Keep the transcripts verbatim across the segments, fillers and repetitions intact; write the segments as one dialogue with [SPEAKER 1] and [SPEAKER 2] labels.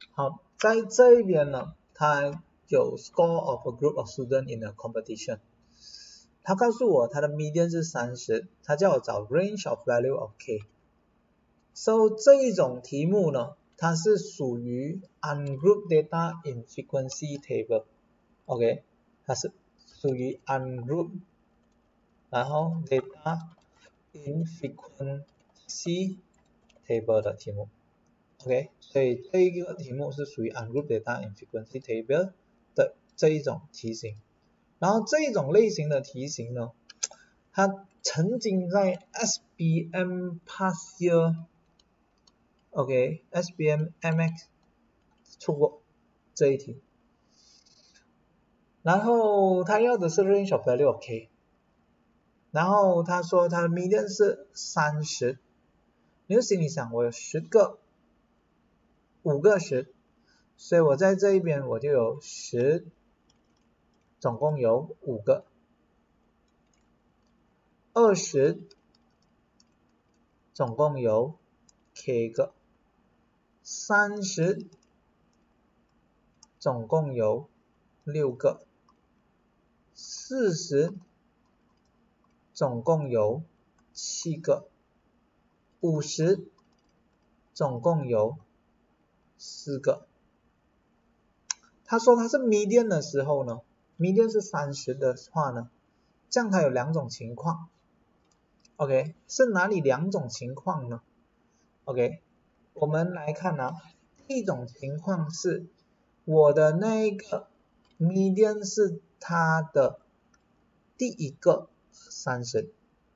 [SPEAKER 1] 好，在这一边呢，它有 score of a group of students in a competition。他告诉我他的 median 是三十，他叫我找 range of value of k。So 这一种题目呢，它是属于 ungroup data in frequency table。OK， 它是属于 ungroup， 然后 data in frequency table 的题目。OK， 所以这一个题目是属于 ungroup data in frequency table 的这一种题型。然后这一种类型的题型呢，它曾经在 S B M past year，OK， S B M M X 出过这一题。然后他要的是 range of value of k， 然后他说他的 median 是三十，你就心里想我有十个，五个十，所以我在这一边我就有十，总共有五个。二十总共有 k 个，三十总共有六个，四十总共有七个，五十总共有四个。他说他是 median 的时候呢 ，median 是三十的话呢，这样它有两种情况。OK， 是哪里两种情况呢 ？OK， 我们来看啊，一种情况是我的那个 median 是它的第一个三十，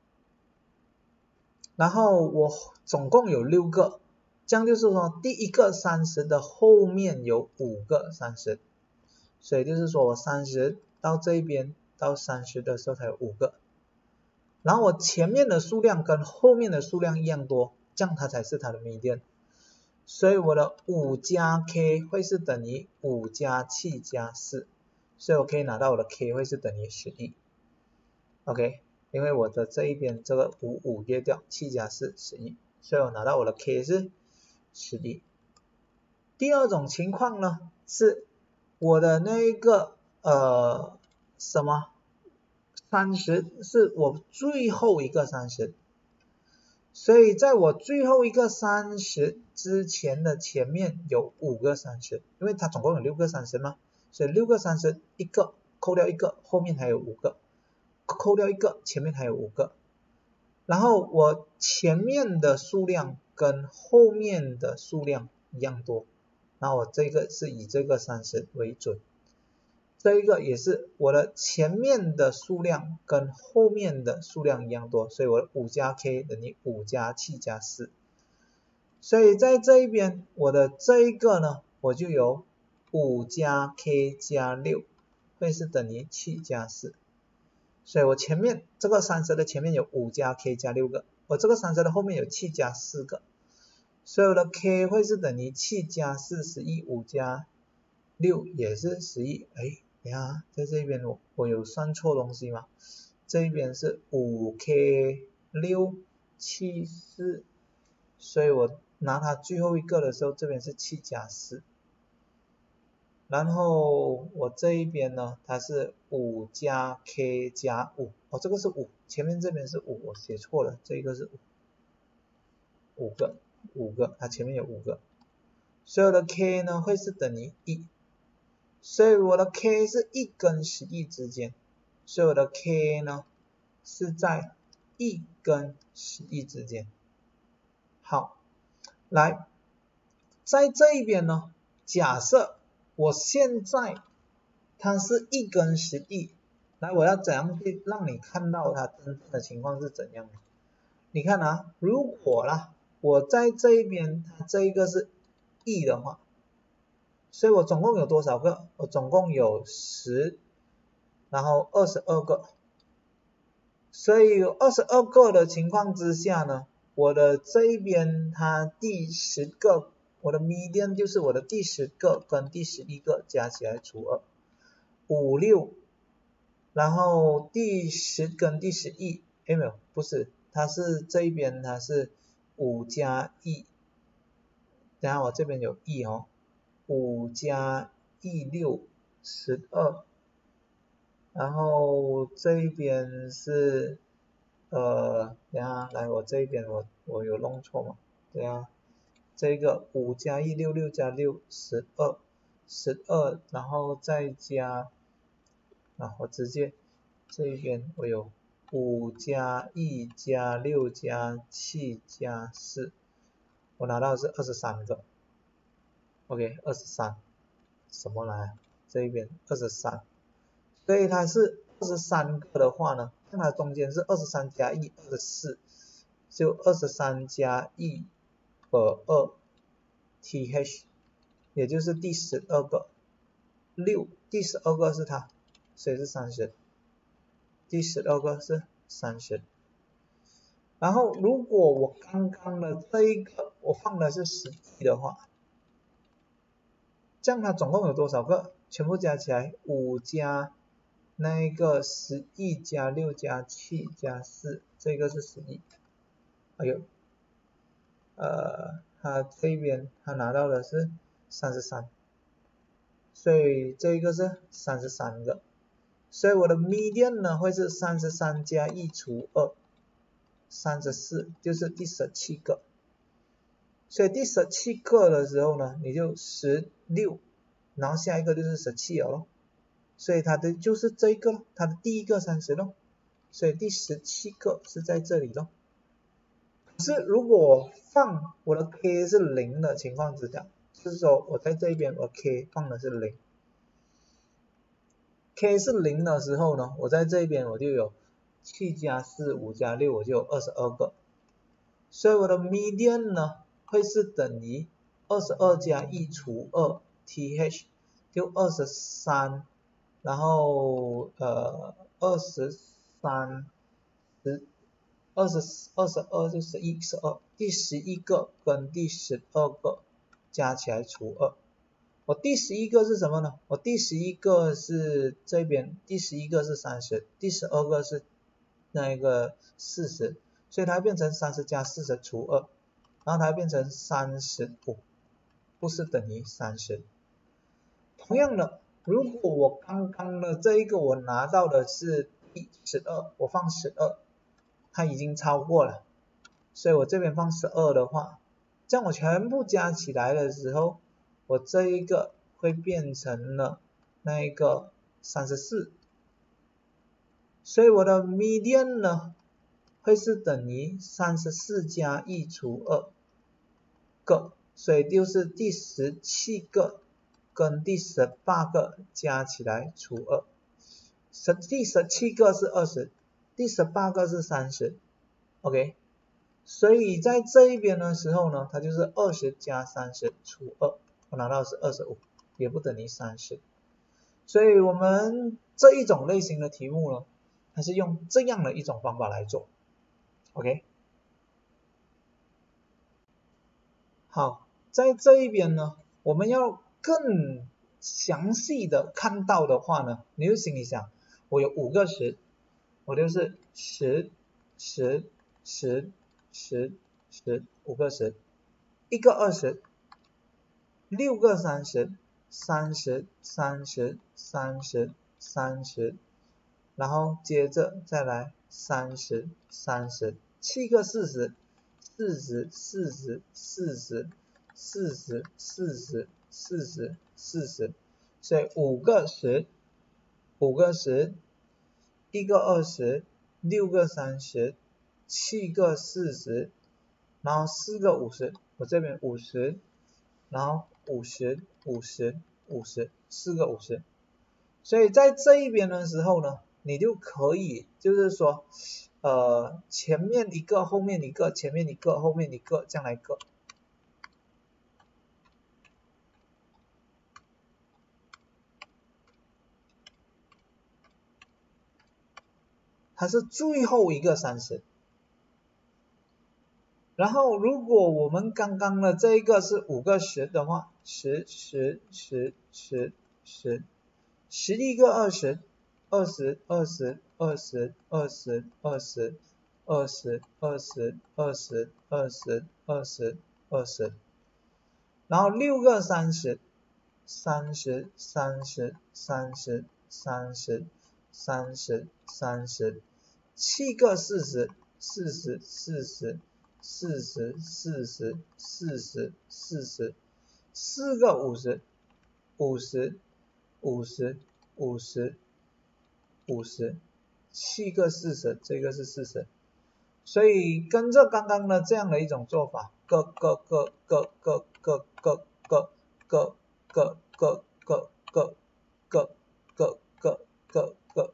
[SPEAKER 1] 然后我总共有六个，这样就是说第一个三十的后面有五个三十，所以就是说我三十到这一边到三十的时候才有五个。然后我前面的数量跟后面的数量一样多，这样它才是它的 median。所以我的五加 k 会是等于五加七加四，所以我可以拿到我的 k 会是等于十一。OK， 因为我的这一边这个五五约掉，七加四十一，所以我拿到我的 k 是十一。第二种情况呢，是我的那一个呃什么？三十是我最后一个三十，所以在我最后一个三十之前的前面有五个三十，因为它总共有六个三十嘛，所以六个三十一个扣掉一个，后面还有五个，扣掉一个，前面还有五个。然后我前面的数量跟后面的数量一样多，然后我这个是以这个三十为准。这一个也是我的前面的数量跟后面的数量一样多，所以我的五加 k 等于五加七加四。所以在这一边我的这一个呢，我就有五加 k 加六会是等于七加四。所以我前面这个三十的前面有五加 k 加六个，我这个三十的后面有七加四个，所以我的 k 会是等于七加四十一，五加六也是十一。哎，等下在这边我我有算错东西吗？这一边是五 k 六 七四，所以我拿它最后一个的时候，这边是七加四。然后我这一边呢，它是五加 k 加五，哦，这个是五，前面这边是五，我写错了，这个是五，五个，五个，它前面有五个，所以我的 k 呢会是等于一。所以我的 k 是一跟十一之间，所以我的 k 呢是在一跟十一之间。好，来，在这一边呢，假设我现在它是一跟十一，来，我要怎样去让你看到它真正的情况是怎样的？你看啊，如果啦，我在这一边它这一个是一的话，所以我总共有多少个？我总共有十，然后二十二个。所以有二十二个的情况之下呢，我的这一边它第十个，我的 median 就是我的第十个跟第十一个加起来除二，五六，然后第十跟第十一，哎没有，不是，它是这一边它是五加一，等下我这边有一哦。 五加一六十二，然后这一边是呃，等下来我这一边我我有弄错吗？等下这个五加一六六加六十二十二，然后再加啊我直接这一边我有五加一加六加七加四，我拿到的是二十三个 ，OK 二十三，什么来？这一边二十三，所以它是二十三个的话呢，看它中间是二十三加一二十四，就二十三加一和二 th， 也就是第十二个六，第十二个是它，所以是三十，第十二个是三十。然后如果我刚刚的这一个我放的是十一的话，这样它总共有多少个？全部加起来五加那一个十一加六加七加四，这个是十一。哎呦，呃，他这边他拿到的是三十三，所以这个是三十三个，所以我的 median 呢会是三十三加一除二，三十四，就是第十七个。所以第十七个的时候呢，你就十六，然后下一个就是十七了咯，所以它的就是这个咯，它的第一个三十咯，所以第十七个是在这里咯。可是如果我放我的 k 是零的情况之下，就是说我在这边我 k 放的是零 ，k 是零的时候呢，我在这边我就有七加四，五加六，我就有二十二个，所以我的 median 呢会是等于二十二加一除二 th， 就二十三，然后呃二十三十二十二十二就十一十二，第十一个跟第十二个加起来除二。我第十一个是什么呢？我第十一个是这边，第十一个是三十，第十二个是那个四十，所以它变成三十加四十除二，然后它变成三十五，不是等于三十。同样的，如果我刚刚的这一个我拿到的是第十二，我放十二，它已经超过了，所以我这边放十二的话，这样我全部加起来的时候，我这一个会变成了那一个三十四，所以我的 median 呢会是等于三十四加一除二个，所以就是第十七个跟第十八个加起来除二，十第十七个是二十，第十八个是三十 ，OK， 所以在这一边的时候呢，它就是二十加三十除二，我拿到是二十五，也不等于三十，所以我们这一种类型的题目呢，它是用这样的一种方法来做 ，OK， 好，在这一边呢，我们要更详细的看到的话呢，你就心里想，我有五个十，我就是十十十十十五个十，一个二十，六个三十，三十三十三十三十，然后接着再来三十三十，七个四十，四十四十四十四十四十四十四十，所以五个十，五个十，一个二十，六个三十，七个四十，然后四个五十，我这边五十，然后五十五十五十，四个五十，所以在这一边的时候呢，你就可以就是说呃前面一个后面一个前面一个后面一个这样来个，它是最后一个三十。然后如果我们刚刚的这一个是五个十的话，十十十十十，十一个二十，二十二十二十二十二十二十二十二十二十二十二十，然后六个三十， 三十、三十、三十、三十、三十、三十，七个四十、四十、四十、四十、四十、四十、四十，四个五十、五十、五十、五十、五十，七个四十，这个是四十。所以跟着刚刚的这样的一种做法，个个个个个个个个个个个个个个个个个个，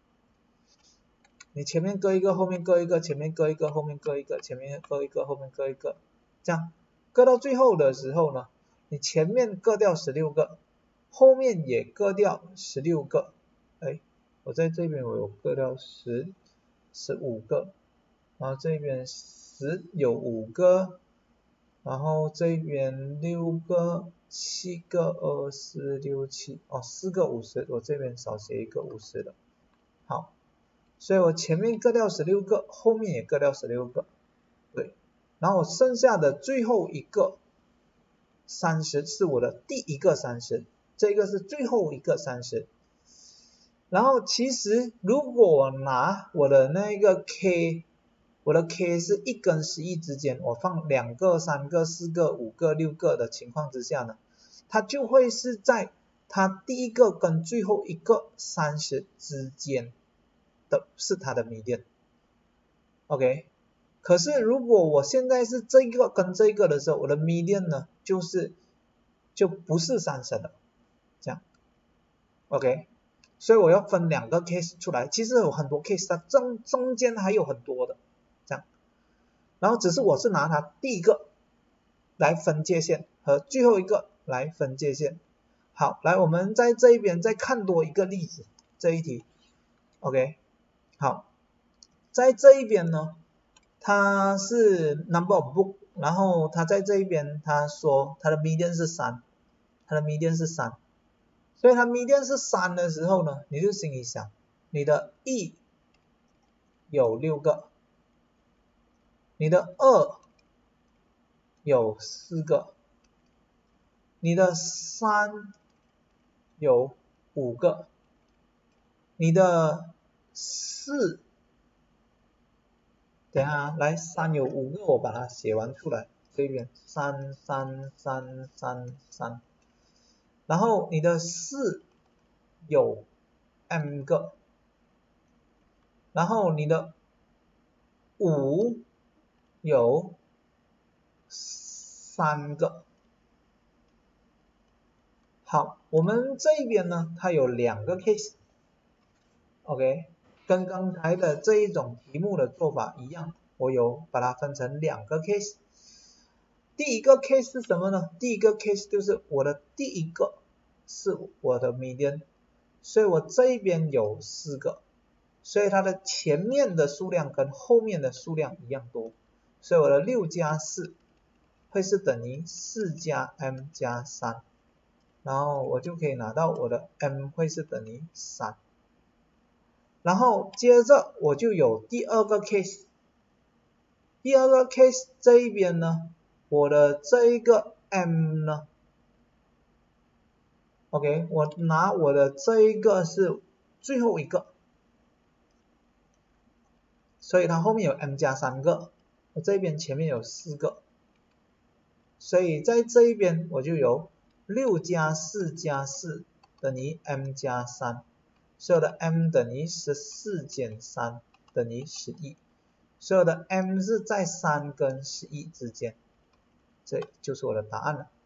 [SPEAKER 1] 你前面割一个，后面割一个，前面割一个，后面割一个，前面割一个，后面割一个，这样割到最后的时候呢，你前面割掉十六个，后面也割掉十六个，哎，我在这边我有割掉十十五个。然后这边十有五个，然后这边六个，七个，二四六七，哦，四个五十，我这边少写一个五十的，好，所以我前面割掉十六个，后面也割掉十六个，对，然后剩下的最后一个三十是我的第一个三十，这个是最后一个三十。然后其实如果我拿我的那个 K，我的 K 是一跟十一之间，我放两个、三个、四个、五个、六个的情况之下呢，它就会是在它第一个跟最后一个三十之间的是它的 median。OK， 可是如果我现在是这个跟这个的时候，我的 median 呢就是就不是三十了，这样 OK， 所以我要分两个 case 出来，其实有很多 case， 它中中间还有很多的。这样，然后只是我是拿它第一个来分界线和最后一个来分界线。好，来我们在这一边再看多一个例子，这一题 OK， 好，在这一边呢它是 number of book， 然后它在这一边它说它的 median 是三，它的 median 是三，所以它 median 是三的时候呢，你就心里想你的 E 有六个，你的二有四个，你的三有五个，你的四，等一下啊，来三有五个，我把它写完出来，这边三三三三三，然后你的四有 m 个，然后你的五有三个。好，我们这边呢，它有两个 case， OK， 跟刚才的这一种题目的做法一样，我有把它分成两个 case。第一个 case 是什么呢？第一个 case 就是我的第一个是我的 median， 所以我这一边有四个，所以它的前面的数量跟后面的数量一样多，所以我的六加四会是等于四加 m 加三。然后我就可以拿到我的 m 会是等于三，然后接着我就有第二个 case， 第二个 case 这一边呢，我的这一个 m 呢 ，OK， 我拿我的这一个是最后一个，所以它后面有 m 加三个，我这边前面有四个，所以在这一边我就有六加四加四等于 m 加三，所有的 m 等于十四减三等于十一，所有的 m 是在三跟十一之间，这就是我的答案了。